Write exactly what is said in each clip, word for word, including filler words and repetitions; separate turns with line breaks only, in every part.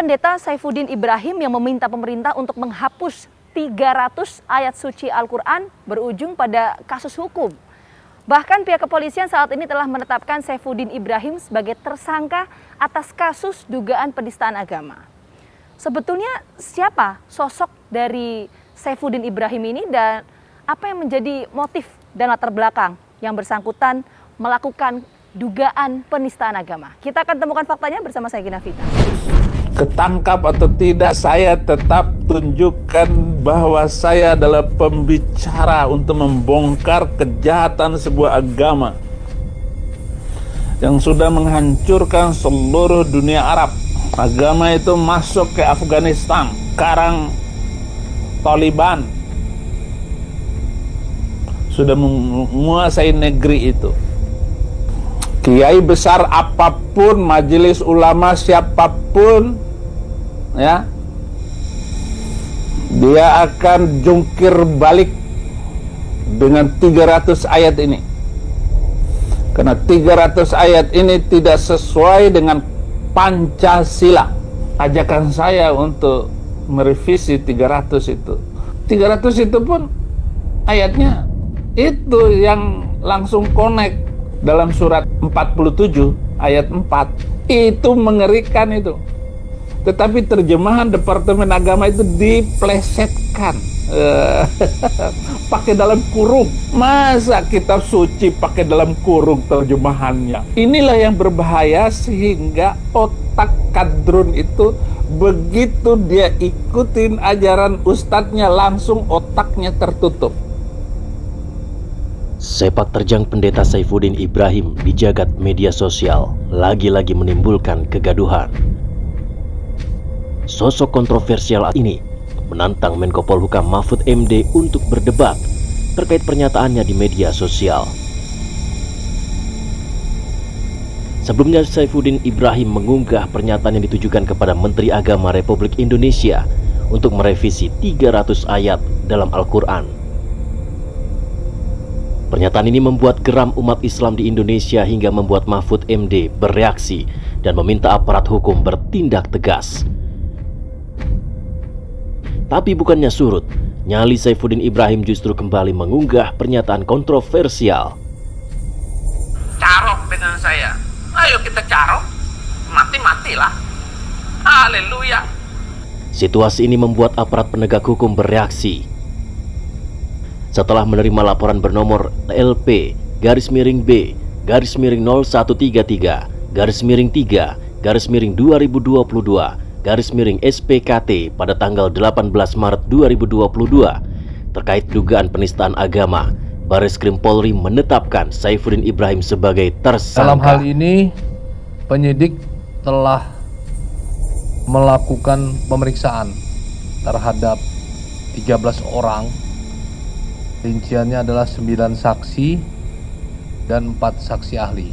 Pendeta Saifuddin Ibrahim yang meminta pemerintah untuk menghapus tiga ratus ayat suci Al-Quran berujung pada kasus hukum. Bahkan pihak kepolisian saat ini telah menetapkan Saifuddin Ibrahim sebagai tersangka atas kasus dugaan penistaan agama. Sebetulnya siapa sosok dari Saifuddin Ibrahim ini dan apa yang menjadi motif dan latar belakang yang bersangkutan melakukan dugaan penistaan agama? Kita akan temukan faktanya bersama saya, Gina Vita.
Ketangkap atau tidak, saya tetap tunjukkan bahwa saya adalah pembicara untuk membongkar kejahatan sebuah agama yang sudah menghancurkan seluruh dunia Arab. Agama itu masuk ke Afghanistan, sekarang Taliban sudah menguasai negeri itu. Kiai besar apapun, majelis ulama siapapun, ya, dia akan jungkir balik dengan tiga ratus ayat ini. Karena tiga ratus ayat ini tidak sesuai dengan Pancasila. Ajakan saya untuk merevisi tiga ratus itu. tiga ratus itu pun ayatnya itu yang langsung connect dalam surat empat puluh tujuh ayat empat. Itu mengerikan itu. Tetapi terjemahan Departemen Agama itu diplesetkan. Pakai dalam kurung. Masa kitab suci pakai dalam kurung terjemahannya? Inilah yang berbahaya, sehingga otak kadrun itu begitu dia ikutin ajaran ustadznya, langsung otaknya tertutup.
Sepak terjang pendeta Saifuddin Ibrahim di jagat media sosial lagi-lagi menimbulkan kegaduhan. Sosok kontroversial ini menantang Menko Polhukam Mahfud M D untuk berdebat terkait pernyataannya di media sosial. Sebelumnya, Saifuddin Ibrahim mengunggah pernyataan yang ditujukan kepada Menteri Agama Republik Indonesia untuk merevisi tiga ratus ayat dalam Al-Quran. Pernyataan ini membuat geram umat Islam di Indonesia hingga membuat Mahfud M D bereaksi dan meminta aparat hukum bertindak tegas. Tapi bukannya surut, nyali Saifuddin Ibrahim justru kembali mengunggah pernyataan kontroversial.
Carok dengan saya. Ayo kita carok. Mati-matilah. Haleluya.
Situasi ini membuat aparat penegak hukum bereaksi. Setelah menerima laporan bernomor L P garis miring B garis miring nol satu tiga tiga garis miring tiga garis miring dua ribu dua puluh dua garis miring S P K T pada tanggal delapan belas Maret dua ribu dua puluh dua terkait dugaan penistaan agama, Bareskrim Polri menetapkan Saifuddin Ibrahim sebagai tersangka.
Dalam hal ini penyidik telah melakukan pemeriksaan terhadap tiga belas orang. Rinciannya adalah sembilan saksi dan empat saksi ahli.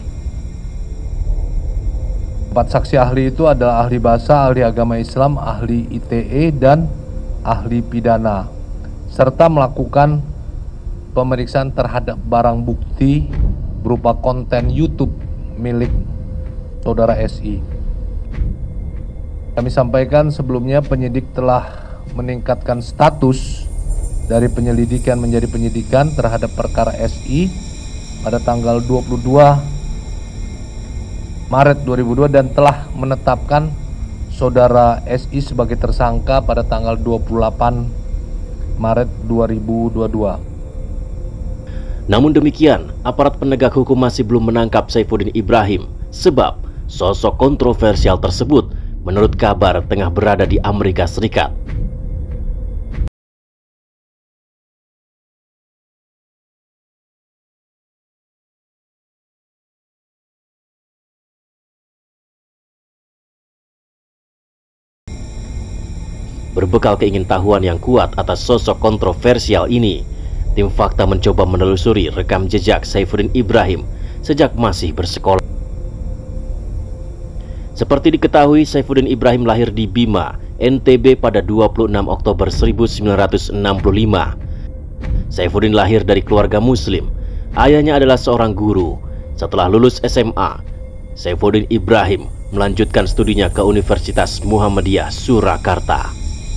Empat saksi ahli itu adalah ahli bahasa, ahli agama Islam, ahli I T E, dan ahli pidana, serta melakukan pemeriksaan terhadap barang bukti berupa konten YouTube milik saudara S I. Kami sampaikan sebelumnya, penyidik telah meningkatkan status dari penyelidikan menjadi penyidikan terhadap perkara S I pada tanggal dua puluh dua Maret dua ribu dua dan telah menetapkan saudara S I sebagai tersangka pada tanggal dua puluh delapan Maret dua ribu dua puluh dua.
Namun demikian, aparat penegak hukum masih belum menangkap Saifuddin Ibrahim sebab sosok kontroversial tersebut menurut kabar tengah berada di Amerika Serikat. Berbekal keingintahuan yang kuat atas sosok kontroversial ini, tim Fakta mencoba menelusuri rekam jejak Saifuddin Ibrahim sejak masih bersekolah. Seperti diketahui, Saifuddin Ibrahim lahir di Bima, N T B pada dua puluh enam Oktober seribu sembilan ratus enam puluh lima. Saifuddin lahir dari keluarga Muslim. Ayahnya adalah seorang guru. Setelah lulus S M A, Saifuddin Ibrahim melanjutkan studinya ke Universitas Muhammadiyah Surakarta.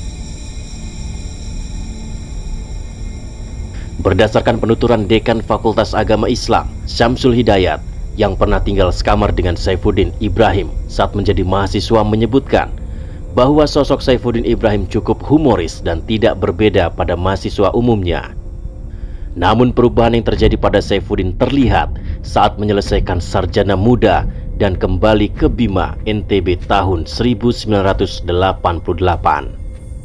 Berdasarkan penuturan Dekan Fakultas Agama Islam, Syamsul Hidayat, yang pernah tinggal sekamar dengan Saifuddin Ibrahim saat menjadi mahasiswa, menyebutkan bahwa sosok Saifuddin Ibrahim cukup humoris dan tidak berbeda pada mahasiswa umumnya. Namun perubahan yang terjadi pada Saifuddin terlihat saat menyelesaikan sarjana muda dan kembali ke Bima N T B tahun seribu sembilan ratus delapan puluh delapan.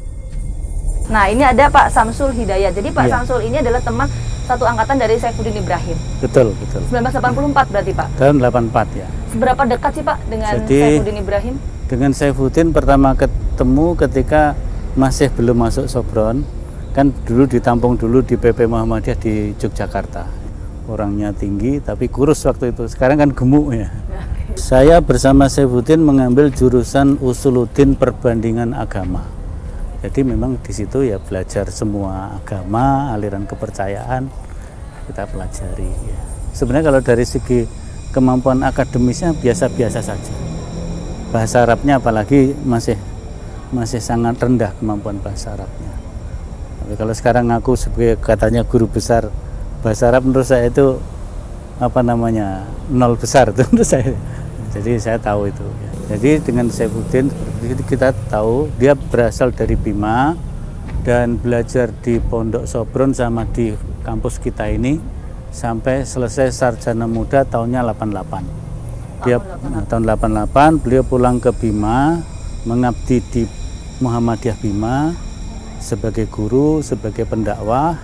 Nah, ini ada Pak Syamsul Hidayat. Jadi Pak
Ya.
Syamsul ini adalah teman satu angkatan dari Saifuddin Ibrahim.
Betul, betul.
seribu sembilan ratus delapan puluh empat berarti Pak.
Tahun delapan puluh empat ya.
Seberapa dekat sih Pak dengan
Jadi,
Saifuddin Ibrahim?
Dengan Saifuddin pertama ketemu ketika masih belum masuk Sopron. Kan dulu ditampung dulu di P P Muhammadiyah di Yogyakarta. Orangnya tinggi tapi kurus waktu itu. Sekarang kan gemuk ya. Saya bersama Saifuddin mengambil jurusan Usuluddin Perbandingan Agama. Jadi memang di situ ya belajar semua agama, aliran kepercayaan kita pelajari. Ya. Sebenarnya kalau dari segi kemampuan akademisnya biasa-biasa saja. Bahasa Arabnya apalagi masih masih sangat rendah kemampuan bahasa Arabnya. Tapi kalau sekarang aku sebagai katanya guru besar bahasa Arab, menurut saya itu apa namanya nol besar itu menurut saya. Jadi saya tahu itu. Ya. Jadi dengan Saifuddin kita tahu dia berasal dari Bima dan belajar di Pondok Sopron sama di kampus kita ini sampai selesai sarjana muda tahunnya delapan puluh delapan. Dia nah, tahun delapan puluh delapan beliau pulang ke Bima, mengabdi di Muhammadiyah Bima sebagai guru, sebagai pendakwah,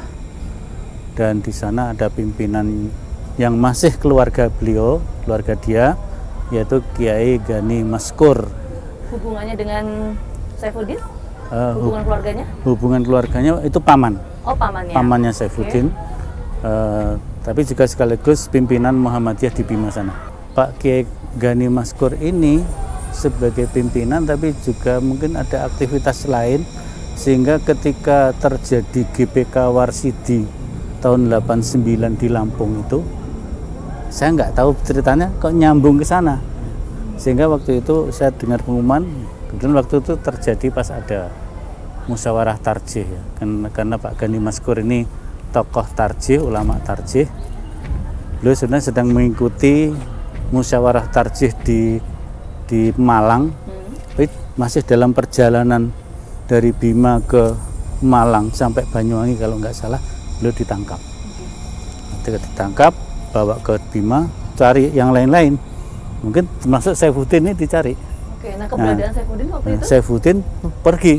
dan di sana ada pimpinan yang masih keluarga beliau, keluarga dia, yaitu Kiai Gani Maskur.
Hubungannya dengan Saifuddin?
Uh,
Hubungan keluarganya?
Hubungan keluarganya itu paman.
Oh, pamannya.
Pamannya Saifuddin. Okay. Uh, tapi juga sekaligus pimpinan Muhammadiyah di Bima sana. Pak Kiai Gani Maskur ini sebagai pimpinan tapi juga mungkin ada aktivitas lain, sehingga ketika terjadi G P K Warsidi tahun delapan puluh sembilan di Lampung itu, saya nggak tahu ceritanya kok nyambung ke sana, sehingga waktu itu saya dengar pengumuman. Kemudian waktu itu terjadi pas ada musyawarah tarjih ya. Karena, karena Pak Gani Maskur ini tokoh tarjih, ulama tarjih. Beliau sebenarnya sedang mengikuti musyawarah tarjih di di Malang, hmm. masih dalam perjalanan dari Bima ke Malang sampai Banyuwangi kalau nggak salah, beliau ditangkap. Ketika ditangkap, bawa ke Bima, cari yang lain-lain, mungkin termasuk Saifuddin ini dicari.
Oke, nah keberadaan nah, Saifuddin waktu
nah,
itu?
Saifuddin pergi,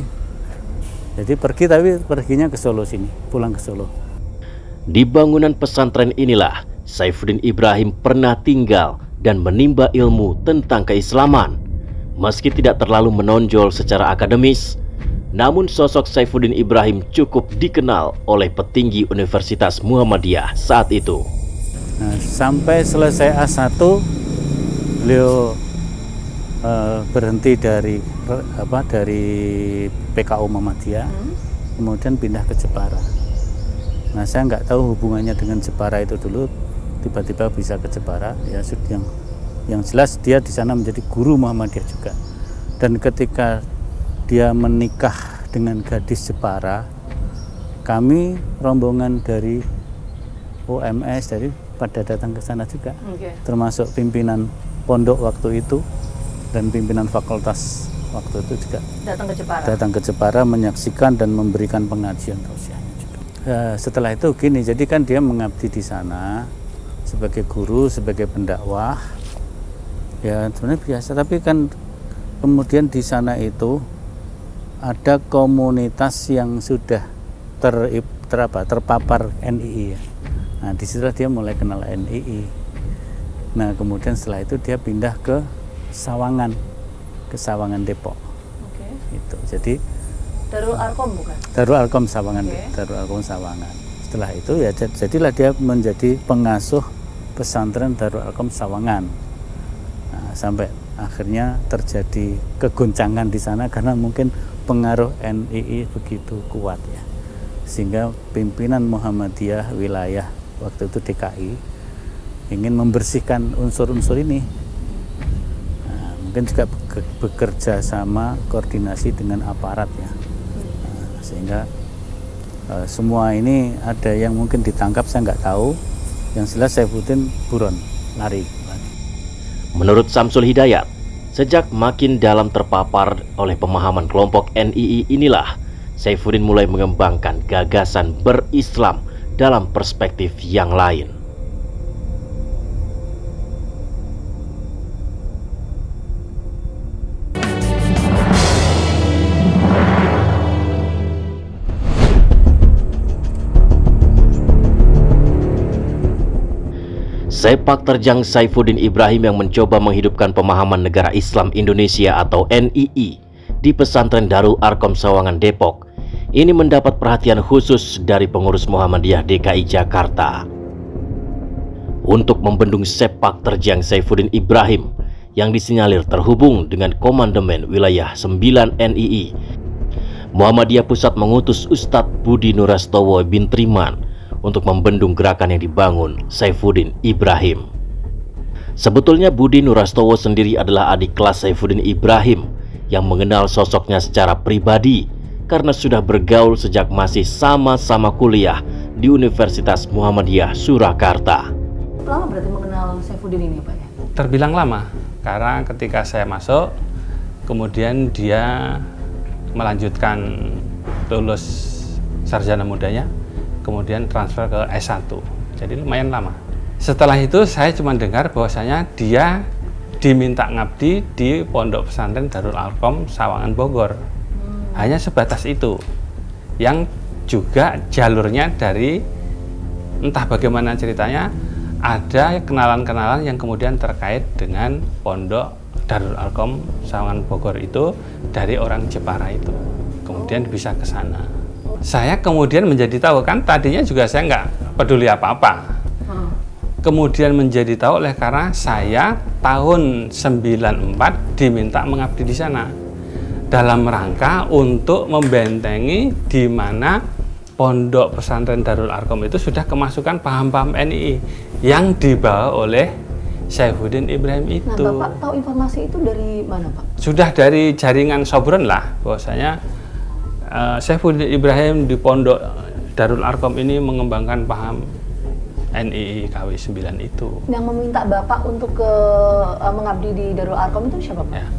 jadi pergi tapi perginya ke Solo sini, pulang ke Solo.
Di bangunan pesantren inilah Saifuddin Ibrahim pernah tinggal dan menimba ilmu tentang keislaman. Meski tidak terlalu menonjol secara akademis, namun sosok Saifuddin Ibrahim cukup dikenal oleh petinggi Universitas Muhammadiyah saat itu.
Nah, sampai selesai A satu beliau uh, berhenti dari apa dari P K U Muhammadiyah, hmm. kemudian pindah ke Jepara. Nah, saya nggak tahu hubungannya dengan Jepara itu dulu, tiba-tiba bisa ke Jepara. Ya, yang yang jelas dia di sana menjadi guru Muhammadiyah juga. Dan ketika dia menikah dengan gadis Jepara, kami rombongan dari U M S dari pada datang ke sana juga, okay. termasuk pimpinan pondok waktu itu dan pimpinan fakultas waktu itu juga
datang ke Jepara,
datang ke Jepara menyaksikan dan memberikan pengajian tausiahnya juga. Uh, setelah itu gini, jadi kan dia mengabdi di sana sebagai guru, sebagai pendakwah, ya sebenarnya biasa. Tapi kan kemudian di sana itu ada komunitas yang sudah ter, ter apa, terpapar N I I ya. Nah, disitulah dia mulai kenal N I I. Nah, kemudian setelah itu dia pindah ke Sawangan, ke Sawangan Depok.
Okay.
Itu. Jadi
Darul Arkom bukan?
Darul Arkom Sawangan, okay. Darul Arkom Sawangan. Setelah itu ya jadilah dia menjadi pengasuh pesantren Darul Arkom Sawangan. Nah, sampai akhirnya terjadi kegoncangan di sana karena mungkin pengaruh N I I begitu kuat ya. Sehingga pimpinan Muhammadiyah wilayah waktu itu D K I ingin membersihkan unsur-unsur ini. Nah, mungkin juga bekerja sama koordinasi dengan aparat ya, nah, sehingga uh, semua ini ada yang mungkin ditangkap saya nggak tahu, yang jelas Saifuddin buron lari.
Menurut Samsul Hidayat, sejak makin dalam terpapar oleh pemahaman kelompok N I I inilah Saifuddin mulai mengembangkan gagasan berislam dalam perspektif yang lain. Sepak terjang Saifuddin Ibrahim yang mencoba menghidupkan pemahaman negara Islam Indonesia atau N I I di pesantren Darul Arkom Sawangan Depok ini mendapat perhatian khusus dari pengurus Muhammadiyah D K I Jakarta. Untuk membendung sepak terjang Saifuddin Ibrahim yang disinyalir terhubung dengan Komandemen Wilayah sembilan N I I, Muhammadiyah Pusat mengutus Ustadz Budi Nurastowo bin Triman untuk membendung gerakan yang dibangun Saifuddin Ibrahim. Sebetulnya Budi Nurastowo sendiri adalah adik kelas Saifuddin Ibrahim yang mengenal sosoknya secara pribadi karena sudah bergaul sejak masih sama-sama kuliah di Universitas Muhammadiyah Surakarta.
Lama berarti mengenal Saifuddin ini Pak ya?
Terbilang lama, karena ketika saya masuk, kemudian dia melanjutkan lulus sarjana mudanya, kemudian transfer ke S satu, jadi lumayan lama. Setelah itu saya cuma dengar bahwasanya dia diminta ngabdi di Pondok Pesantren Darul Arkom Sawangan Bogor. Hmm. Hanya sebatas itu, yang juga jalurnya dari entah bagaimana ceritanya, ada kenalan-kenalan yang kemudian terkait dengan Pondok Darul Arkom Sawangan Bogor itu dari orang Jepara itu, kemudian bisa ke sana. Saya kemudian menjadi tahu, kan tadinya juga saya nggak peduli apa-apa. Hmm. Kemudian menjadi tahu oleh karena saya tahun sembilan puluh empat diminta mengabdi di sana dalam rangka untuk membentengi di mana Pondok Pesantren Darul Arkom itu sudah kemasukan paham-paham N I I yang dibawa oleh Saifuddin Ibrahim itu.
Nah, Bapak tahu informasi itu dari mana, Pak?
Sudah dari jaringan Sobron lah, bahwasanya Uh, Saifuddin Ibrahim di Pondok Darul Arkom ini mengembangkan paham N I I K W sembilan itu.
Yang meminta Bapak untuk ke uh, mengabdi di Darul Arkom itu siapa Pak?
Ya.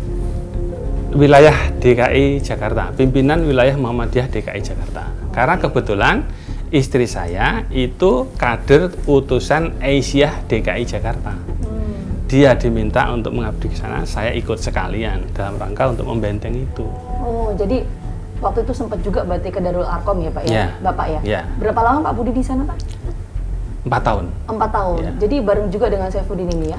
Wilayah D K I Jakarta, pimpinan wilayah Muhammadiyah D K I Jakarta. Karena kebetulan istri saya itu kader utusan Aisyah D K I Jakarta. Hmm. Dia diminta untuk mengabdi ke sana, saya ikut sekalian dalam rangka untuk membenteng itu.
Oh, jadi waktu itu sempat juga berarti ke Darul Arkom ya Pak ya,
ya.
Bapak ya?
Ya.
Berapa lama Pak Budi di sana Pak?
Empat tahun.
Empat tahun. Ya. Jadi bareng juga dengan Saifuddin ini ya?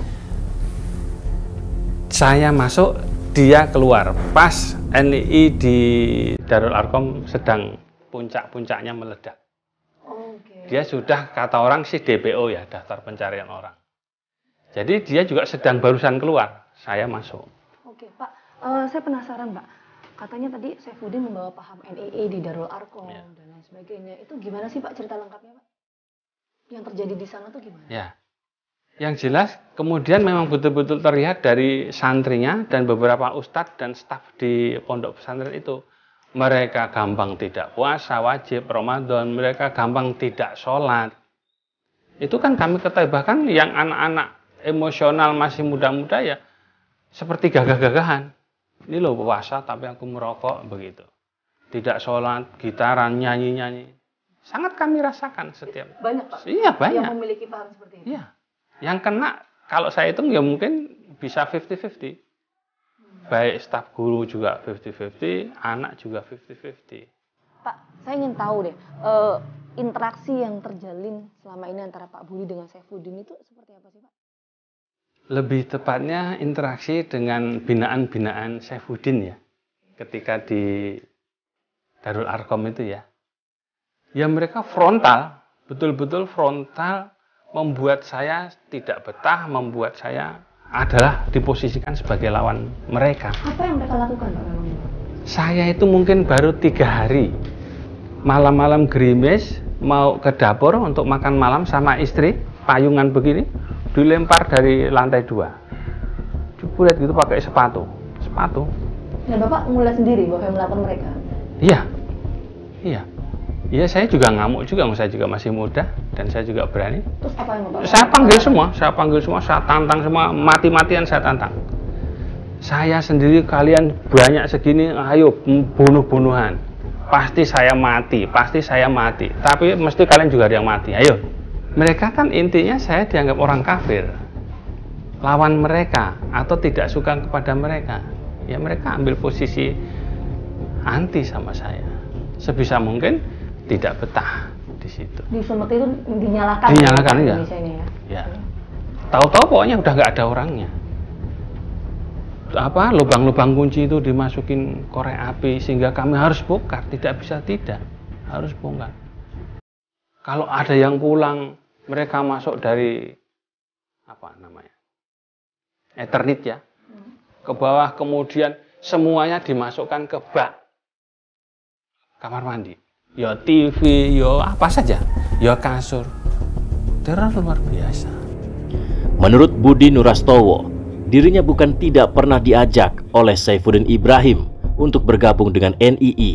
Saya masuk, dia keluar. Pas N I I di Darul Arkom sedang puncak-puncaknya meledak.
Oke.
Dia sudah kata orang sih D P O ya, daftar pencarian orang. Jadi dia juga sedang barusan keluar. Saya masuk.
Oke Pak, uh, saya penasaran Pak. Katanya tadi Saifuddin membawa paham N I I di Darul Arkom ya. Dan lain sebagainya. Itu gimana sih Pak cerita lengkapnya Pak? Yang terjadi di sana tuh gimana?
Ya, yang jelas kemudian memang betul-betul terlihat dari santrinya dan beberapa ustadz dan staf di pondok pesantren itu. Mereka gampang tidak puasa wajib Ramadan, mereka gampang tidak sholat. Itu kan kami ketahui, bahkan yang anak-anak emosional masih muda-muda ya seperti gagah-gagahan. Ini loh puasa tapi aku merokok begitu. Tidak sholat, gitaran, nyanyi-nyanyi. Sangat kami rasakan setiap.
Banyak Pak?
Iya banyak.
Yang memiliki paham seperti ini?
Iya. Yang kena kalau saya hitung ya mungkin bisa lima puluh lima puluh. Hmm. Baik staf guru juga lima puluh lima puluh, anak juga lima puluh lima puluh.
Pak, saya ingin tahu deh, uh, interaksi yang terjalin selama ini antara Pak Budi dengan Saifuddin itu seperti apa sih Pak?
Lebih tepatnya interaksi dengan binaan-binaan Saifuddin ya, ketika di Darul Arkom itu ya. Ya mereka frontal, betul-betul frontal, membuat saya tidak betah, membuat saya adalah diposisikan sebagai lawan mereka.
Apa yang mereka lakukan Pak?
Saya itu mungkin baru tiga hari, malam-malam gerimis, mau ke dapur untuk makan malam sama istri, payungan begini, dilempar dari lantai dua, Dibulet gitu pakai sepatu. Sepatu.
Dan Bapak mulai sendiri bahwa yang melakukan mereka?
Iya. Iya. Iya, saya juga ngamuk juga, saya juga masih muda dan saya juga berani.
Terus apa yang Bapak?
Saya panggil semua, saya panggil semua, saya tantang semua, mati-matian saya tantang. Saya sendiri kalian banyak segini, ayo bunuh-bunuhan. Pasti saya mati, pasti saya mati. Tapi mesti kalian juga ada yang mati, ayo. Mereka kan intinya saya dianggap orang kafir. Lawan mereka atau tidak suka kepada mereka. Ya mereka ambil posisi anti sama saya. Sebisa mungkin tidak betah di situ.
Di Sumut itu dinyalakan.
Dinyalakan ya.
ya.
Ya. Tahu-tahu pokoknya udah nggak ada orangnya. Apa lubang-lubang kunci itu dimasukin korek api sehingga kami harus bongkar, tidak bisa tidak, harus bongkar. Kalau ada yang pulang, mereka masuk dari apa namanya? Eternit ya. Ke bawah kemudian semuanya dimasukkan ke bak kamar mandi. Ya T V, ya apa saja, ya kasur. Teror luar biasa.
Menurut Budi Nurastowo, dirinya bukan tidak pernah diajak oleh Saifuddin Ibrahim untuk bergabung dengan N I I.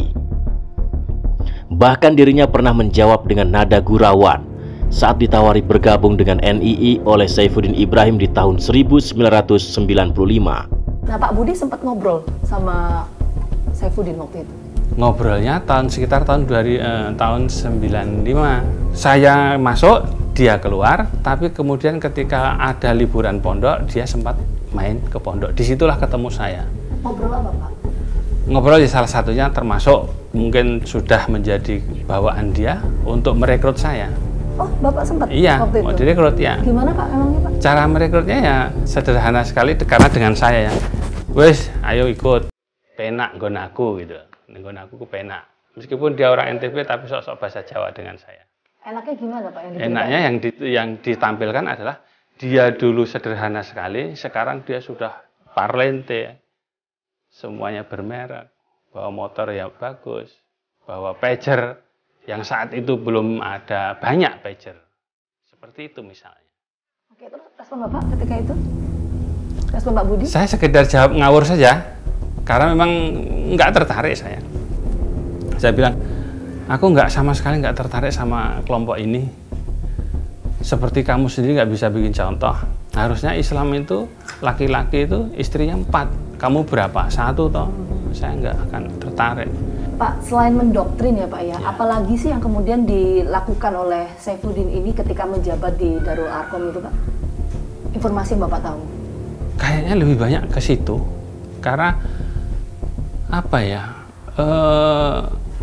Bahkan dirinya pernah menjawab dengan nada gurauan saat ditawari bergabung dengan N I I oleh Saifuddin Ibrahim di tahun seribu sembilan ratus sembilan puluh lima.
Nah, Pak Budi sempat ngobrol sama Saifuddin waktu itu.
Ngobrolnya tahun sekitar tahun dua ribu, eh, tahun sembilan puluh lima. Saya masuk, dia keluar, tapi kemudian ketika ada liburan pondok, dia sempat main ke pondok. Disitulah ketemu saya.
Ngobrol apa, Pak?
Ngobrol ya salah satunya termasuk mungkin sudah menjadi bawaan dia untuk merekrut saya.
Oh, Bapak sempat
Iya,
waktu
mau
itu?
direkrut ya.
Gimana Pak emangnya Pak?
Cara merekrutnya ya sederhana sekali karena dengan saya ya. Wes, ayo ikut. Penak nggon aku gitu. Nggon aku ku penak. Meskipun dia orang N T B tapi sok-sok bahasa Jawa dengan saya.
Enaknya gimana Pak yang diberikan?
Enaknya yang di, yang ditampilkan adalah dia dulu sederhana sekali, sekarang dia sudah parlente. Semuanya bermerek, bawa motor yang bagus, bawa pager yang saat itu belum ada banyak pager. Seperti itu misalnya.
Oke, terus respon Bapak ketika itu? Respon Pak Budi?
Saya sekedar jawab ngawur saja, karena memang nggak tertarik saya. Saya bilang, aku nggak sama sekali nggak tertarik sama kelompok ini. Seperti kamu sendiri nggak bisa bikin contoh. Harusnya Islam itu laki-laki itu istrinya empat. Kamu berapa? Satu toh? Saya nggak akan tertarik.
Pak, selain mendoktrin ya Pak ya,
Ya.
apalagi sih yang kemudian dilakukan oleh Saifuddin ini ketika menjabat di Darul Arkom itu Pak? Informasi yang Bapak tahu?
Kayaknya lebih banyak ke situ. Karena apa ya? Eh,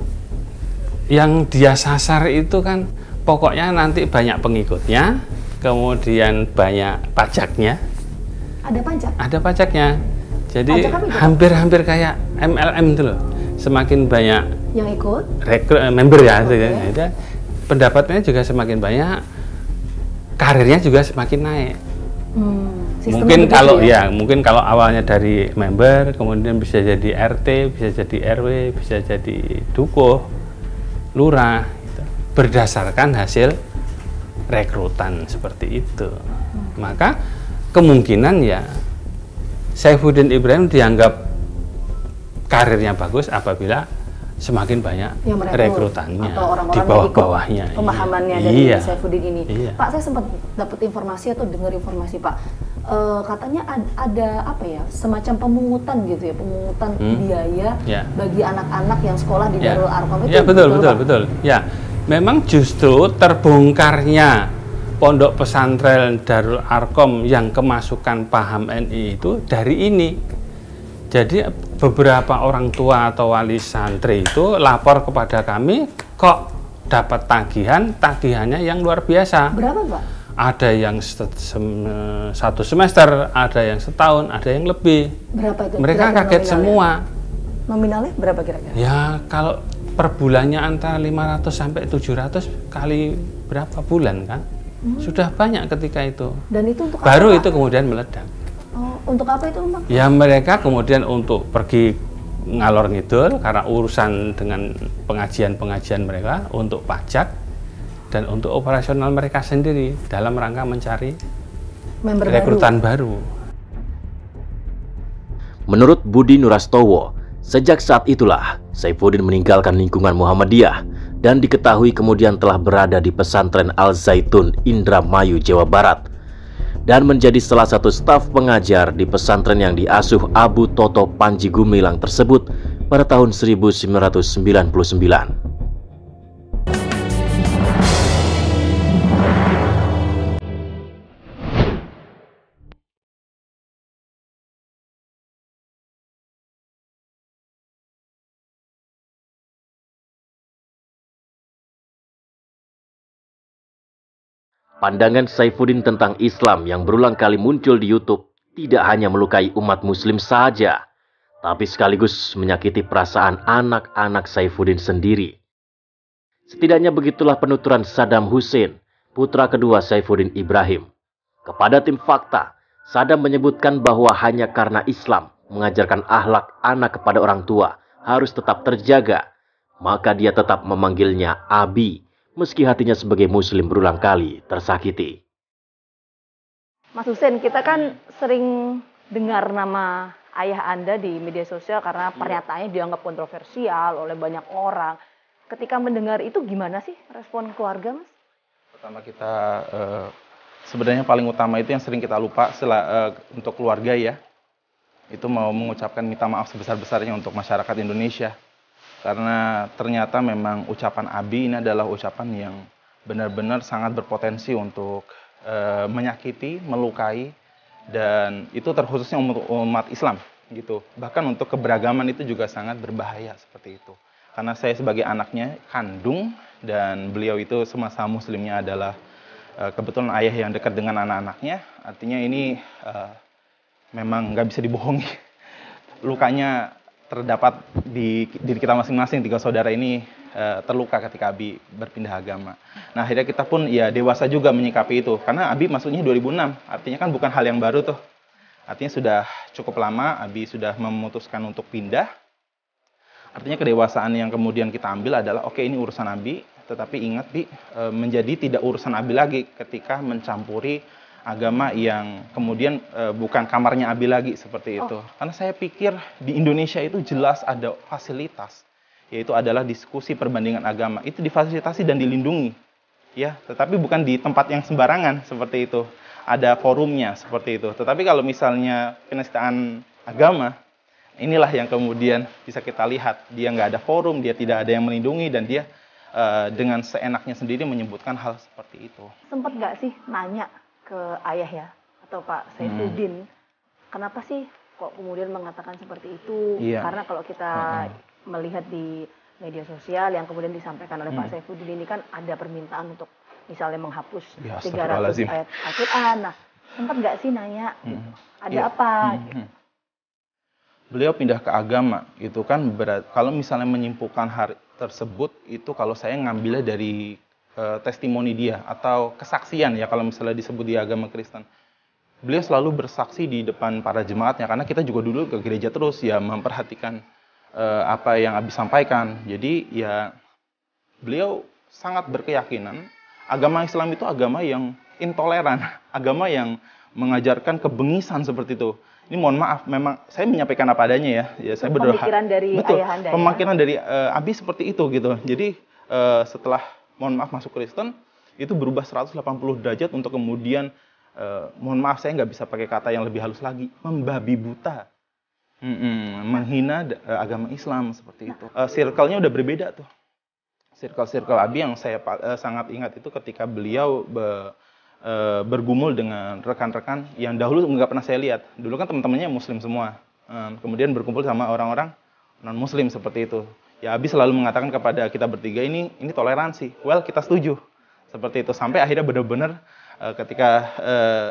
yang dia sasar itu kan pokoknya nanti banyak pengikutnya, kemudian banyak pajaknya.
Ada pajak?
Ada pajaknya. Jadi
Pajak apa itu, Pak?
hampir-hampir kayak M L M itu loh. Semakin banyak
Yang ikut?
rekrut eh, member ya,
Oke.
gitu ya. Itu pendapatannya juga semakin banyak, karirnya juga semakin naik.
Hmm, sistemnya
Mungkin
begitu
kalau ya, mungkin kalau awalnya dari member, kemudian bisa jadi R T, bisa jadi R W, bisa jadi dukuh, lurah, gitu. Berdasarkan hasil rekrutan seperti itu.
Hmm.
Maka kemungkinan ya Saifuddin Ibrahim dianggap karirnya bagus apabila semakin banyak
yang merekrut,
rekrutannya
atau orang-orang
di
yang
bawah-bawahnya.
ikut pemahamannya
Iya.
dari
Iya.
Saifuddin ini.
Iya.
Pak, saya sempat dapat informasi atau dengar informasi Pak, Eh, katanya ad- ada apa ya, semacam pemungutan gitu ya, pemungutan
Hmm.
biaya
Ya.
bagi anak-anak yang sekolah di
Ya.
Darul Arkom itu.
Ya betul betul
Pak?
betul. Ya, memang justru terbongkarnya pondok pesantren Darul Arkom yang kemasukan paham N I itu dari ini. Jadi beberapa orang tua atau wali santri itu lapor kepada kami, kok dapat tagihan, tagihannya yang luar biasa.
Berapa Pak?
Ada yang set- sem- satu semester, ada yang setahun, ada yang lebih.
Berapa itu?
Mereka
Kira-kira
kaget
nominalnya?
semua.
Nominalnya berapa kira-kira?
Ya kalau per bulannya antara lima ratus sampai tujuh ratus kali berapa bulan kan?
Hmm.
Sudah banyak ketika itu.
Dan itu untuk
Baru
apa,
itu
Pak?
kemudian meledak.
Oh, untuk apa itu Pak?
Ya mereka kemudian untuk pergi ngalor ngidul karena urusan dengan pengajian-pengajian mereka untuk pajak dan untuk operasional mereka sendiri dalam rangka mencari
Member
rekrutan baru.
baru.
Menurut Budi Nurastowo, sejak saat itulah Saifuddin meninggalkan lingkungan Muhammadiyah dan diketahui kemudian telah berada di pesantren Al Zaitun, Indramayu, Jawa Barat, dan menjadi salah satu staf pengajar di pesantren yang diasuh Abu Toto Panji Gumilang tersebut pada tahun seribu sembilan ratus sembilan puluh sembilan. Pandangan Saifuddin tentang Islam yang berulang kali muncul di YouTube tidak hanya melukai umat muslim saja, tapi sekaligus menyakiti perasaan anak-anak Saifuddin sendiri. Setidaknya begitulah penuturan Saddam Hussein, putra kedua Saifuddin Ibrahim. Kepada tim Fakta, Saddam menyebutkan bahwa hanya karena Islam mengajarkan akhlak anak kepada orang tua harus tetap terjaga, maka dia tetap memanggilnya Abi, meski hatinya sebagai muslim berulang kali tersakiti.
Mas Hussein, kita kan sering dengar nama ayah Anda di media sosial karena pernyataannya dianggap kontroversial oleh banyak orang. Ketika mendengar itu gimana sih respon keluarga, Mas?
Pertama kita eh, sebenarnya paling utama itu yang sering kita lupa setelah, eh, untuk keluarga ya. Itu mau mengucapkan minta maaf sebesar-besarnya untuk masyarakat Indonesia. Karena ternyata memang ucapan Abi ini adalah ucapan yang benar-benar sangat berpotensi untuk e, menyakiti, melukai, dan itu terkhususnya umat, umat Islam gitu. Bahkan untuk keberagaman itu juga sangat berbahaya seperti itu. Karena saya sebagai anaknya kandung dan beliau itu semasa muslimnya adalah e, kebetulan ayah yang dekat dengan anak-anaknya. Artinya ini e, memang nggak bisa dibohongi. Lukanya terdapat di diri kita masing-masing, tiga saudara ini e, terluka ketika Abi berpindah agama. Nah akhirnya kita pun ya dewasa juga menyikapi itu, karena Abi masuknya dua ribu enam, artinya kan bukan hal yang baru tuh. Artinya sudah cukup lama Abi sudah memutuskan untuk pindah. Artinya kedewasaan yang kemudian kita ambil adalah oke okay, ini urusan Abi, tetapi ingat Bi, e, menjadi tidak urusan Abi lagi ketika mencampuri agama yang kemudian e, bukan kamarnya Abi lagi seperti itu. Oh. Karena saya pikir di Indonesia itu jelas ada fasilitas, yaitu adalah diskusi perbandingan agama. Itu difasilitasi dan dilindungi, ya. Tetapi bukan di tempat yang sembarangan seperti itu. Ada forumnya seperti itu. Tetapi kalau misalnya penistaan agama, inilah yang kemudian bisa kita lihat. Dia nggak ada forum, dia tidak ada yang melindungi, dan dia e, dengan seenaknya sendiri menyebutkan hal seperti itu.
Sempat nggak sih nanya ke ayah ya atau Pak Saifuddin, hmm. kenapa sih kok kemudian mengatakan seperti itu? Iya. Karena kalau kita hmm. melihat di media sosial yang kemudian disampaikan oleh hmm. Pak Saifuddin ini kan ada permintaan untuk misalnya menghapus ya, tiga ratus ayat Al-Quran. Nah, sempat nggak sih nanya hmm. ada ya. apa? Hmm. Gitu.
Beliau pindah ke agama itu kan berat. Kalau misalnya menyimpulkan hal tersebut itu kalau saya ngambilnya dari testimoni dia atau kesaksian ya kalau misalnya disebut di agama Kristen. Beliau selalu bersaksi di depan para jemaatnya karena kita juga dulu ke gereja terus ya memperhatikan uh, apa yang Abi sampaikan. Jadi ya beliau sangat berkeyakinan agama Islam itu agama yang intoleran, agama yang mengajarkan kebengisan seperti itu. Ini mohon maaf, memang saya menyampaikan apa adanya ya. Ya saya berdoa. Pemikiran dari betul, ayahanda. Pemikiran ya? dari uh, Abi seperti itu gitu. Jadi uh, setelah mohon maaf masuk Kristen itu berubah seratus delapan puluh derajat untuk kemudian eh, mohon maaf saya nggak bisa pakai kata yang lebih halus lagi, membabi buta, mm-mm, menghina uh, agama Islam seperti itu. Uh, circle-nya udah berbeda tuh. Circle-circle Abi yang saya uh, sangat ingat itu ketika beliau be, uh, bergumul dengan rekan-rekan yang dahulu nggak pernah saya lihat. Dulu kan teman-temannya Muslim semua, um, kemudian berkumpul sama orang-orang non Muslim seperti itu. Ya Abi selalu mengatakan kepada kita bertiga ini ini toleransi. Well, kita setuju. Seperti itu sampai akhirnya benar-benar uh, ketika uh,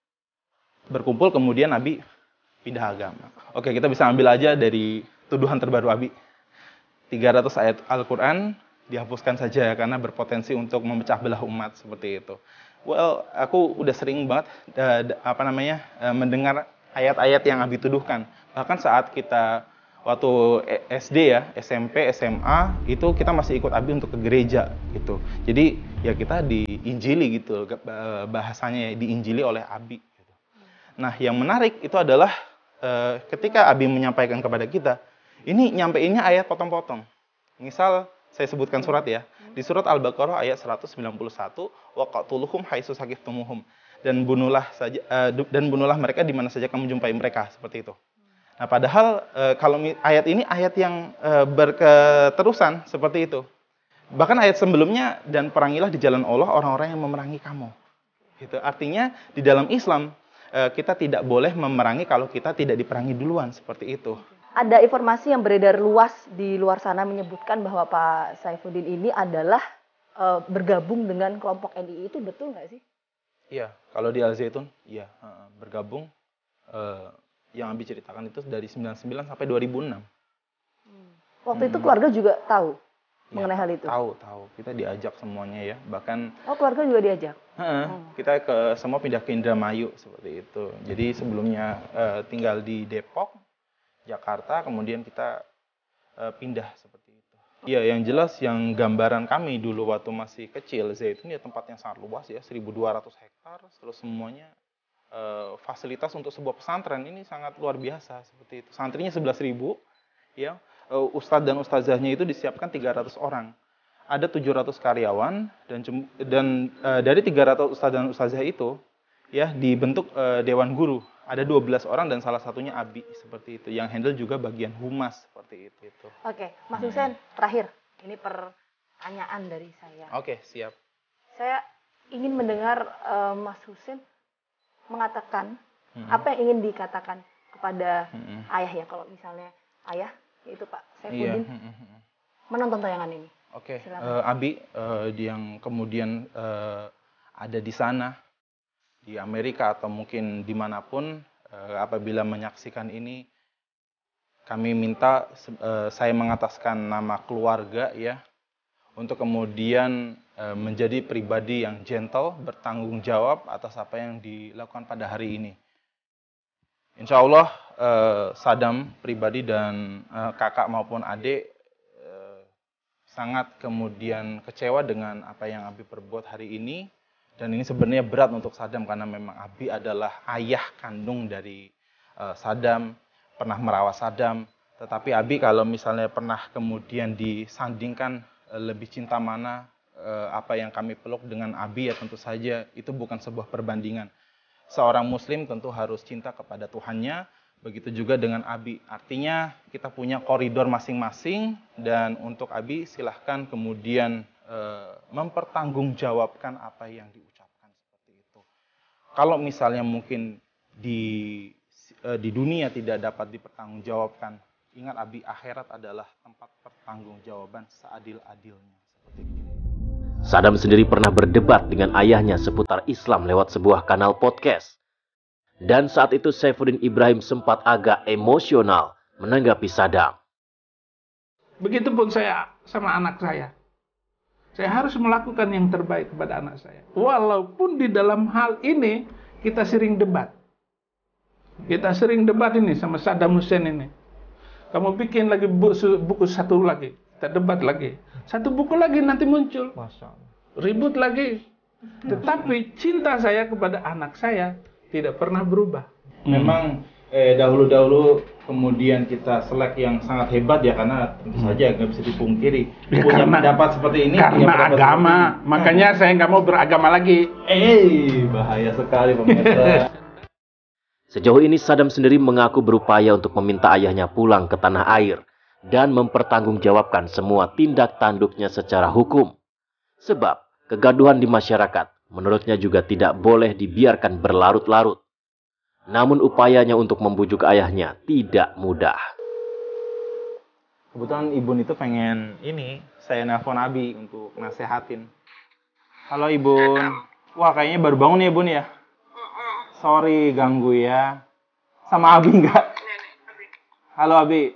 berkumpul kemudian Abi pindah agama. Oke, kita bisa ambil aja dari tuduhan terbaru Abi. tiga ratus ayat Al-Qur'an dihapuskan saja karena berpotensi untuk memecah belah umat seperti itu. Well, aku udah sering banget uh, apa namanya uh, mendengar ayat-ayat yang Abi tuduhkan. Bahkan saat kita waktu S D ya, S M P, S M A itu kita masih ikut Abi untuk ke gereja gitu. Jadi ya kita diinjili gitu bahasanya ya, diinjili oleh Abi gitu. Nah, yang menarik itu adalah eh, ketika Abi menyampaikan kepada kita, ini nyampeinnya ayat potong-potong. Misal saya sebutkan surat ya. Di surat Al-Baqarah ayat seratus sembilan puluh satu, waqatuluhum haitsu saqiftumuhum. Dan bunuhlah saja eh, dan bunuhlah mereka di mana saja kamu jumpai mereka, seperti itu. Nah, padahal eh, kalau ayat ini ayat yang eh, berketerusan seperti itu. Bahkan ayat sebelumnya, dan perangilah di jalan Allah orang-orang yang memerangi kamu. Gitu. Artinya di dalam Islam eh, kita tidak boleh memerangi kalau kita tidak diperangi duluan, seperti itu.
Ada informasi yang beredar luas di luar sana menyebutkan bahwa Pak Saifuddin ini adalah e, bergabung dengan kelompok N I I, itu betul nggak sih?
Iya, kalau di Al Zaitun, iya bergabung. E, yang Abi ceritakan itu dari sembilan puluh sembilan sampai dua ribu enam.
Hmm. Waktu hmm. itu keluarga juga tahu ya, mengenai hal itu?
Tahu, tahu. Kita diajak semuanya ya, bahkan.
Oh, keluarga juga diajak?
He, hmm. Kita ke semua pindah ke Indramayu seperti itu. Jadi sebelumnya e, tinggal di Depok, Jakarta, kemudian kita uh, pindah seperti itu. Iya, yang jelas yang gambaran kami dulu waktu masih kecil, Zaitun ya tempat yang sangat luas ya, seribu dua ratus hektar, terus semuanya uh, fasilitas untuk sebuah pesantren ini sangat luar biasa seperti itu. Santrinya sebelas ribu, ya, uh, ustadz dan ustazahnya itu disiapkan tiga ratus orang. Ada tujuh ratus karyawan dan dan uh, dari tiga ratus ustadz dan ustazah itu ya dibentuk uh, dewan guru. Ada dua belas orang dan salah satunya Abi seperti itu, yang handle juga bagian humas seperti itu. itu.
Oke, Mas Husein, terakhir ini pertanyaan dari saya.
Oke, siap.
Saya ingin mendengar uh, Mas Husein mengatakan hmm. apa yang ingin dikatakan kepada hmm. ayah ya, kalau misalnya ayah yaitu Pak Saifuddin iya. menonton tayangan ini.
Oke, uh, Abi uh, yang kemudian uh, ada di sana, di Amerika atau mungkin dimanapun, eh, apabila menyaksikan ini, kami minta eh, saya mengataskan nama keluarga ya, untuk kemudian eh, menjadi pribadi yang gentle, bertanggung jawab atas apa yang dilakukan pada hari ini. Insya Allah eh, Sadam pribadi dan eh, kakak maupun adik eh, sangat kemudian kecewa dengan apa yang Abi perbuat hari ini. Dan ini sebenarnya berat untuk Sadam karena memang Abi adalah ayah kandung dari uh, Sadam, pernah merawat Sadam. Tetapi Abi kalau misalnya pernah kemudian disandingkan uh, lebih cinta mana uh, apa yang kami peluk dengan Abi, ya tentu saja itu bukan sebuah perbandingan. Seorang muslim tentu harus cinta kepada Tuhannya, begitu juga dengan Abi. Artinya kita punya koridor masing-masing, dan untuk Abi silahkan kemudian uh, mempertanggungjawabkan apa yang diucapkan. Kalau misalnya mungkin di di dunia tidak dapat dipertanggungjawabkan, ingat Abi, akhirat adalah tempat pertanggungjawaban seadil-adilnya. Seperti itu.
Sadam sendiri pernah berdebat dengan ayahnya seputar Islam lewat sebuah kanal podcast. Dan saat itu Saifuddin Ibrahim sempat agak emosional menanggapi Sadam.
Begitupun saya sama anak saya. Saya harus melakukan yang terbaik kepada anak saya. Walaupun di dalam hal ini kita sering debat. Kita sering debat ini sama Saddam Hussein ini. Kamu bikin lagi buku, buku satu lagi. Kita debat lagi. Satu buku lagi nanti muncul. Ribut lagi. Tetapi cinta saya kepada anak saya tidak pernah berubah.
Memang eh, dahulu-dahulu kemudian kita selek yang sangat hebat ya, karena tentu saja nggak bisa dipungkiri
ya,
punya
karena,
pendapat seperti ini,
karena agama, makanya saya nggak mau beragama lagi.
Eh, bahaya sekali pemirsa.
Sejauh ini Sadam sendiri mengaku berupaya untuk meminta ayahnya pulang ke tanah air dan mempertanggungjawabkan semua tindak tanduknya secara hukum. Sebab kegaduhan di masyarakat menurutnya juga tidak boleh dibiarkan berlarut-larut. Namun upayanya untuk membujuk ayahnya tidak mudah.
Kebetulan Ibun itu pengen ini, saya nelpon Abi untuk nasehatin. Halo Ibun. Wah, kayaknya baru bangun ya Bun ya? Sorry ganggu ya. Sama Abi enggak? Halo Abi.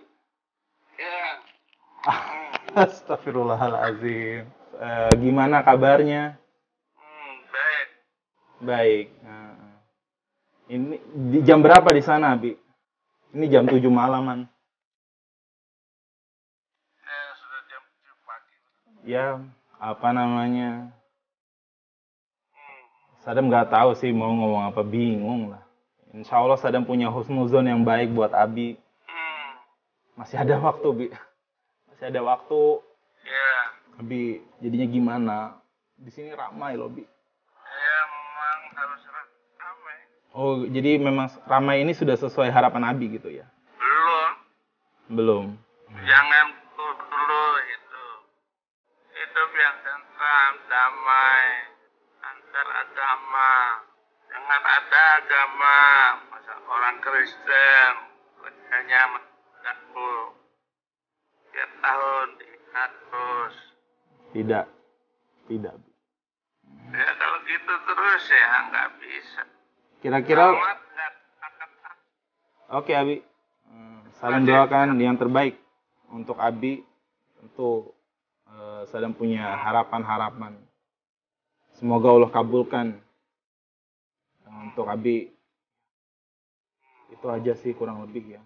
Astagfirullahaladzim. Uh, gimana kabarnya?
Baik.
Baik. Nah. Ini di jam berapa di sana, Abi? Ini jam tujuh malaman.
Eh, sudah jam tujuh pagi.
Ya, apa namanya?
Hmm.
Sadam nggak tahu sih mau ngomong apa, bingung lah. Insya Allah Sadam punya husnuzon yang baik buat Abi.
Hmm.
Masih ada waktu, Bi. Masih ada waktu.
Ya.
Abi, jadinya gimana? Di sini ramai loh, Bi.
Ya memang harus ramai.
Oh, jadi memang ramai ini sudah sesuai harapan Abi gitu ya?
Belum.
Belum.
Jangan dulu itu. Hidup yang tentram, damai, antar agama. Jangan ada agama, masa orang Kristen kerjanya mengganggu. Tiap tahun diingat terus.
Tidak. Tidak.
Ya kalau gitu terus ya nggak bisa.
Kira-kira...
Amat nggak akan.
Oke, Abi. Hmm, Saling doakan yang terbaik untuk Abi. Tentu uh, Sadam punya harapan-harapan. Semoga Allah kabulkan. Untuk Abi, itu aja sih kurang lebih ya.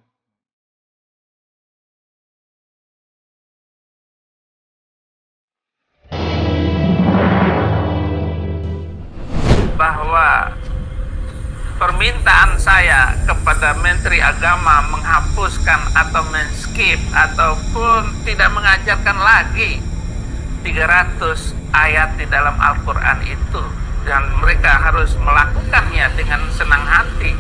Bahwa permintaan saya kepada Menteri Agama menghapuskan atau men-skip ataupun tidak mengajarkan lagi tiga ratus ayat di dalam Al-Quran itu, dan mereka harus melakukannya dengan senang hati.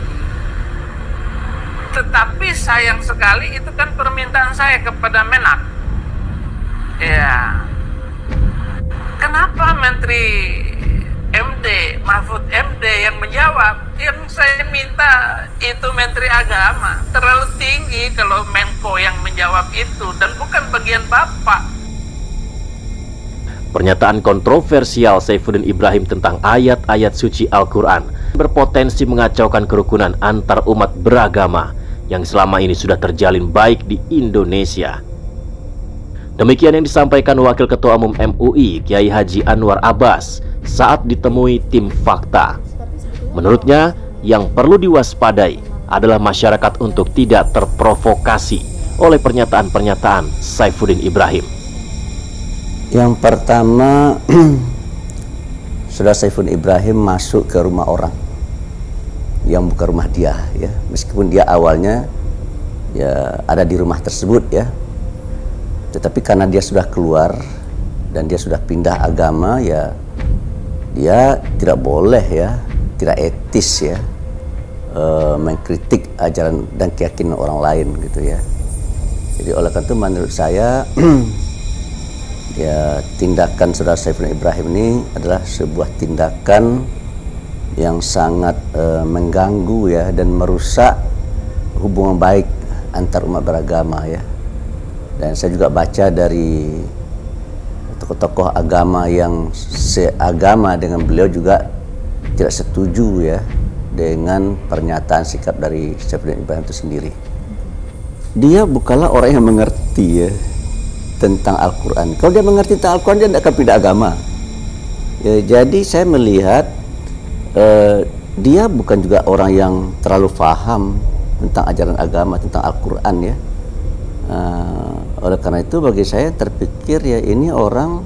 Tetapi sayang sekali itu kan permintaan saya kepada Menak. Ya, kenapa Menteri M D, Mahfud M D yang menjawab? Yang saya minta itu Menteri Agama. Terlalu tinggi kalau Menko yang menjawab itu, dan bukan bagian Bapak.
Pernyataan kontroversial Saifuddin Ibrahim tentang ayat-ayat suci Al-Quran berpotensi mengacaukan kerukunan antar umat beragama yang selama ini sudah terjalin baik di Indonesia. Demikian yang disampaikan Wakil Ketua Umum M U I Kiai Haji Anwar Abbas saat ditemui tim Fakta. Menurutnya, yang perlu diwaspadai adalah masyarakat untuk tidak terprovokasi oleh pernyataan-pernyataan Saifuddin Ibrahim.
Yang pertama, Saudara Saifuddin Ibrahim masuk ke rumah orang yang bukan rumah dia, ya, meskipun dia awalnya ya ada di rumah tersebut, ya, tetapi karena dia sudah keluar dan dia sudah pindah agama, ya, dia tidak boleh, ya, tidak etis, ya, uh, mengkritik ajaran dan keyakinan orang lain, gitu, ya. Jadi oleh karena itu menurut saya ya, tindakan Saudara Saifuddin Ibrahim ini adalah sebuah tindakan yang sangat uh, mengganggu, ya, dan merusak hubungan baik antar umat beragama, ya. Dan saya juga baca dari tokoh-tokoh agama yang seagama dengan beliau juga tidak setuju, ya, dengan pernyataan sikap dari Saifuddin Ibrahim itu sendiri. Dia bukanlah orang yang mengerti, ya, tentang Al-Quran. Kalau dia mengerti tentang Al-Quran, dia tidak akan pindah agama, ya. Jadi saya melihat uh, dia bukan juga orang yang terlalu paham tentang ajaran agama, tentang Al-Quran, ya. Uh, oleh karena itu bagi saya terpikir, ya, ini orang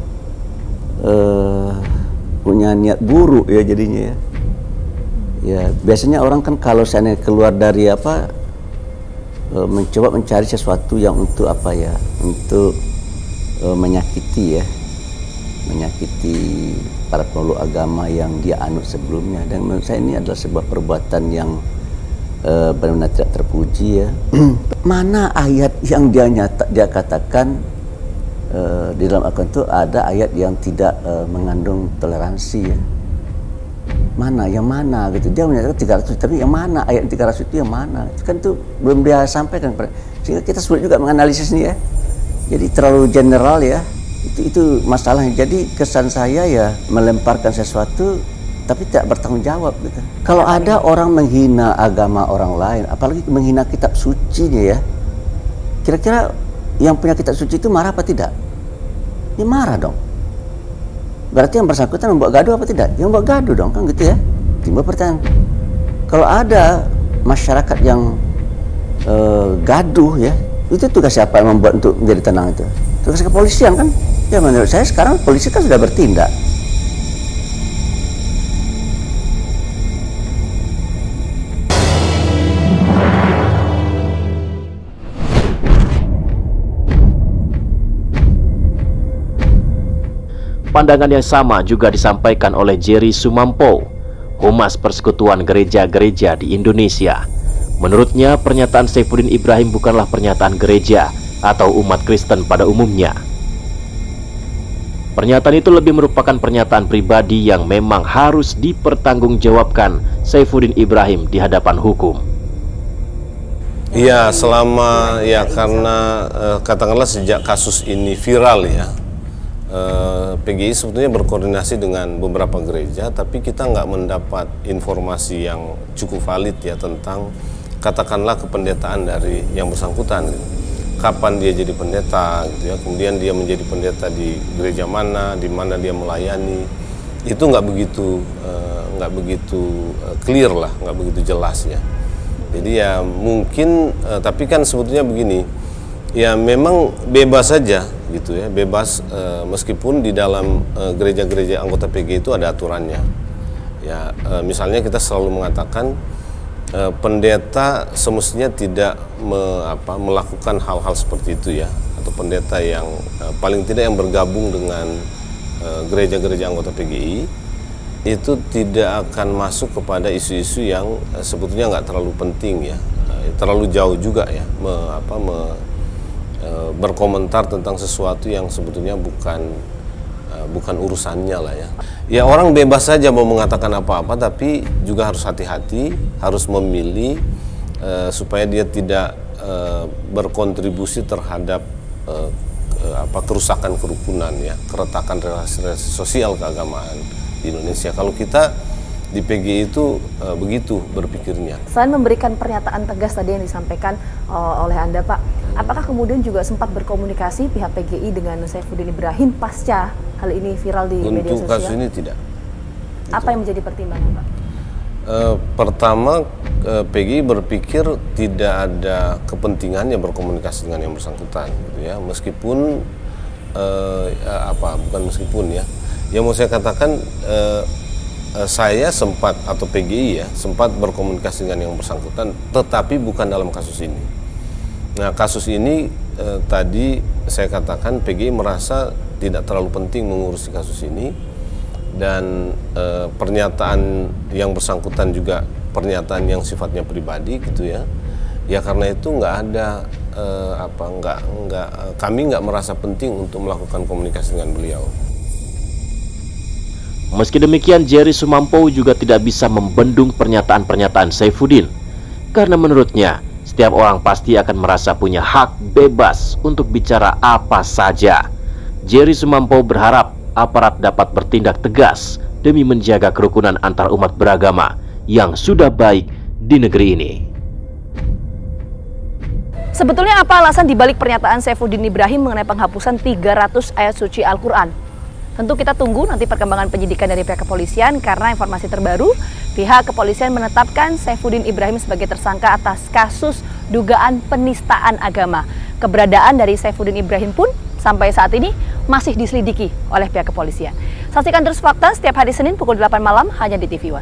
uh, punya niat buruk, ya, jadinya, ya. Ya, biasanya orang kan kalau saya keluar dari apa uh, mencoba mencari sesuatu yang untuk apa, ya, untuk menyakiti, ya, menyakiti para pemeluk agama yang dia anut sebelumnya. Dan menurut saya ini adalah sebuah perbuatan yang uh, benar-benar tidak terpuji, ya. Mana ayat yang dia nyata, dia katakan uh, di dalam Al-Quran itu ada ayat yang tidak uh, mengandung toleransi, ya. Mana, yang mana, gitu. Dia menyatakan tiga ratus, tapi yang mana ayat tiga ratus itu, yang mana? Itu kan itu belum dia sampaikan, sehingga kita sulit juga menganalisis ini, ya. Jadi terlalu general, ya, itu itu masalahnya. Jadi kesan saya, ya, melemparkan sesuatu tapi tidak bertanggung jawab, gitu. Kalau ada orang menghina agama orang lain, apalagi menghina kitab sucinya, ya, kira-kira yang punya kitab suci itu marah apa tidak? Ya marah dong. Berarti yang bersangkutan membuat gaduh apa tidak? Yang membuat gaduh dong, kan, gitu, ya. Timbul pertanyaan, kalau ada masyarakat yang uh, gaduh, ya, itu tugas siapa yang membuat untuk menjadi tenang itu? Tugas kepolisian, kan? Ya, menurut saya sekarang polisi kan sudah bertindak.
Pandangan yang sama juga disampaikan oleh Jerry Sumampo, Humas Persekutuan Gereja-Gereja di Indonesia. Menurutnya, pernyataan Saifuddin Ibrahim bukanlah pernyataan gereja atau umat Kristen pada umumnya. Pernyataan itu lebih merupakan pernyataan pribadi yang memang harus dipertanggungjawabkan Saifuddin Ibrahim di hadapan hukum.
Iya, selama ya karena eh, katakanlah sejak kasus ini viral ya, eh, P G I sebetulnya berkoordinasi dengan beberapa gereja, tapi kita nggak mendapat informasi yang cukup valid ya tentang katakanlah kependetaan dari yang bersangkutan. Gitu. Kapan dia jadi pendeta, gitu ya. Kemudian dia menjadi pendeta di gereja mana, di mana dia melayani, itu nggak begitu uh, nggak begitu uh, clear lah, nggak begitu jelas ya. Jadi ya mungkin, uh, tapi kan sebetulnya begini, ya memang bebas saja gitu ya, bebas uh, meskipun di dalam gereja-gereja uh, anggota P G I itu ada aturannya. Ya uh, misalnya kita selalu mengatakan Uh, pendeta semestinya tidak me, apa, melakukan hal-hal seperti itu ya, atau pendeta yang uh, paling tidak yang bergabung dengan gereja-gereja uh, anggota P G I itu tidak akan masuk kepada isu-isu yang uh, sebetulnya nggak terlalu penting ya, uh, terlalu jauh juga ya, me, apa, me, uh, berkomentar tentang sesuatu yang sebetulnya bukan uh, bukan urusannya lah ya. Ya orang bebas saja mau mengatakan apa-apa, tapi juga harus hati-hati, harus memilih uh, supaya dia tidak uh, berkontribusi terhadap uh, uh, apa kerusakan kerukunan ya, keretakan relasi-relasi sosial keagamaan di Indonesia. Kalau kita di P G I itu uh, begitu berpikirnya. Selain
memberikan pernyataan tegas tadi yang disampaikan uh, oleh Anda, Pak, apakah kemudian juga sempat berkomunikasi pihak P G I dengan Saifuddin Ibrahim pasca hal ini viral di
Untuk
media sosial?
Untuk kasus ini tidak.
Apa yang menjadi pertimbangan, Pak?
Uh, pertama, uh, P G I berpikir tidak ada kepentingannya berkomunikasi dengan yang bersangkutan, gitu ya. Meskipun uh, apa, bukan meskipun ya. Yang mau saya katakan, uh, uh, saya sempat atau P G I ya sempat berkomunikasi dengan yang bersangkutan, tetapi bukan dalam kasus ini. Nah, kasus ini uh, tadi saya katakan P G I merasa tidak terlalu penting mengurusi kasus ini. Dan e, pernyataan yang bersangkutan juga pernyataan yang sifatnya pribadi gitu ya, ya karena itu nggak ada e, apa nggak nggak kami nggak merasa penting untuk melakukan komunikasi dengan beliau.
Meski demikian, Jerry Sumampo juga tidak bisa membendung pernyataan-pernyataan Saifuddin, karena menurutnya setiap orang pasti akan merasa punya hak bebas untuk bicara apa saja. Jerry Sumampo berharap aparat dapat bertindak tegas demi menjaga kerukunan antar umat beragama yang sudah baik di negeri ini.
Sebetulnya apa alasan dibalik pernyataan Saifuddin Ibrahim mengenai penghapusan tiga ratus ayat suci Al-Quran? Tentu kita tunggu nanti perkembangan penyidikan dari pihak kepolisian, karena informasi terbaru pihak kepolisian menetapkan Saifuddin Ibrahim sebagai tersangka atas kasus dugaan penistaan agama. Keberadaan dari Saifuddin Ibrahim pun sampai saat ini masih diselidiki oleh pihak kepolisian. Saksikan terus Fakta setiap hari Senin pukul delapan malam hanya di T V One.